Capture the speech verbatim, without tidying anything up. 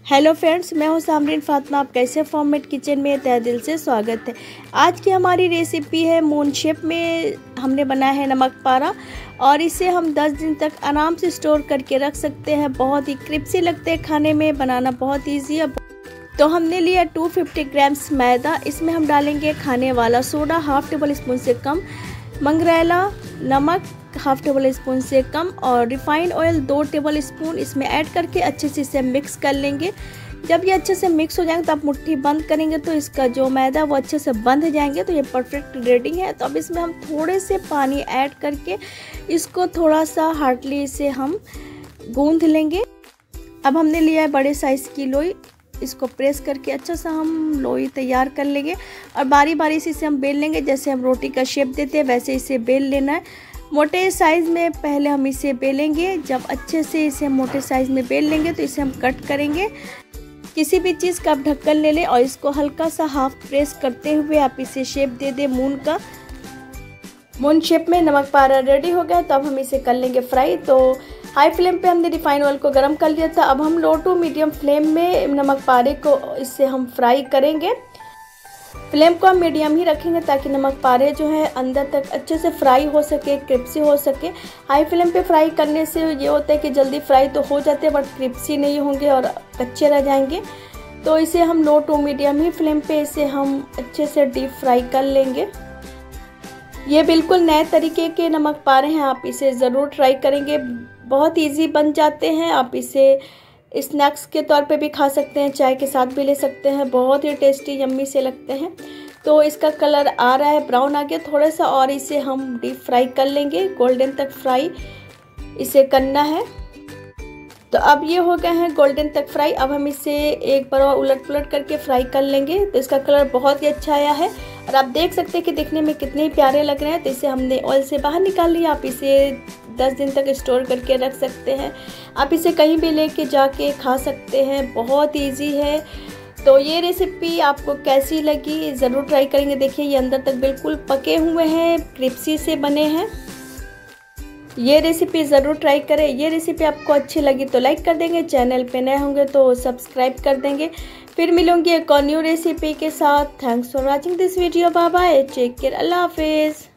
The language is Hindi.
हेलो फ्रेंड्स, मैं हूं सामरीन फातिमा। आप कैसे फॉर्मेट किचन में तहे दिल से स्वागत है। आज की हमारी रेसिपी है मून शेप में हमने बनाया है नमक पारा, और इसे हम दस दिन तक आराम से स्टोर करके रख सकते हैं। बहुत ही क्रिस्पी लगते हैं खाने में, बनाना बहुत ईजी है। तो हमने लिया दो सौ पचास ग्राम्स मैदा। इसमें हम डालेंगे खाने वाला सोडा हाफ टेबल स्पून से कम, मंगरेला नमक हाफ टेबल स्पून से कम, और रिफाइंड ऑयल दो टेबल स्पून इसमें ऐड करके अच्छे से इसे मिक्स कर लेंगे। जब ये अच्छे से मिक्स हो जाएंगे तो आप मुट्ठी बंद करेंगे तो इसका जो मैदा वो अच्छे से बंध जाएंगे। तो ये परफेक्ट रेडी है। तो अब इसमें हम थोड़े से पानी ऐड करके इसको थोड़ा सा हार्डली से हम गूंथ लेंगे। अब हमने लिया है बड़े साइज़ की लोई, इसको प्रेस करके अच्छा सा हम लोई तैयार कर लेंगे और बारी बारी से इसे हम बेल लेंगे। जैसे हम रोटी का शेप देते हैं वैसे इसे बेल लेना है। मोटे साइज़ में पहले हम इसे बेलेंगे। जब अच्छे से इसे मोटे साइज़ में बेल लेंगे तो इसे हम कट करेंगे। किसी भी चीज़ का आप ढक्कन ले लें और इसको हल्का सा हाफ प्रेस करते हुए आप इसे शेप दे दें मून का। मून शेप में नमक पारा रेडी हो गया। तो अब हम इसे कर लेंगे फ्राई। तो हाई फ्लेम पे हमने रिफाइंड ऑयल को गर्म कर लिया था। अब हम लो टू मीडियम फ्लेम में नमक पारे को इससे हम फ्राई करेंगे। फ्लेम को हम मीडियम ही रखेंगे ताकि नमक पारे जो है अंदर तक अच्छे से फ्राई हो सके, क्रिस्पी हो सके। हाई फ्लेम पे फ्राई करने से ये होता है कि जल्दी फ्राई तो हो जाते हैं बट क्रिस्पी नहीं होंगे और कच्चे रह जाएंगे। तो इसे हम लो टू मीडियम ही फ्लेम पे इसे हम अच्छे से डीप फ्राई कर लेंगे। ये बिल्कुल नए तरीके के नमक पारे हैं, आप इसे ज़रूर ट्राई करेंगे। बहुत ईजी बन जाते हैं। आप इसे स्नैक्स के तौर पे भी खा सकते हैं, चाय के साथ भी ले सकते हैं। बहुत ही टेस्टी यम्मी से लगते हैं। तो इसका कलर आ रहा है, ब्राउन आ गया थोड़ा सा, और इसे हम डीप फ्राई कर लेंगे। गोल्डन तक फ्राई इसे करना है। तो अब ये हो गए हैं गोल्डन तक फ्राई। अब हम इसे एक बार और उलट पुलट करके फ्राई कर लेंगे। तो इसका कलर बहुत ही अच्छा आया है और आप देख सकते हैं कि दिखने में कितने प्यारे लग रहे हैं। तो इसे हमने ऑयल से बाहर निकाल लिया। आप इसे दस दिन तक स्टोर करके रख सकते हैं। आप इसे कहीं भी लेके जाके खा सकते हैं। बहुत इजी है। तो ये रेसिपी आपको कैसी लगी ज़रूर ट्राई करेंगे। देखिए ये अंदर तक बिल्कुल पके हुए हैं, क्रिस्पी से बने हैं। ये रेसिपी ज़रूर ट्राई करें। ये रेसिपी आपको अच्छी लगी तो लाइक कर देंगे, चैनल पे नए होंगे तो सब्सक्राइब कर देंगे। फिर मिलूंगी एक और न्यू रेसिपी के साथ। Thanks for watching this video. Bye bye, take care, अल्लाह हाफिज़।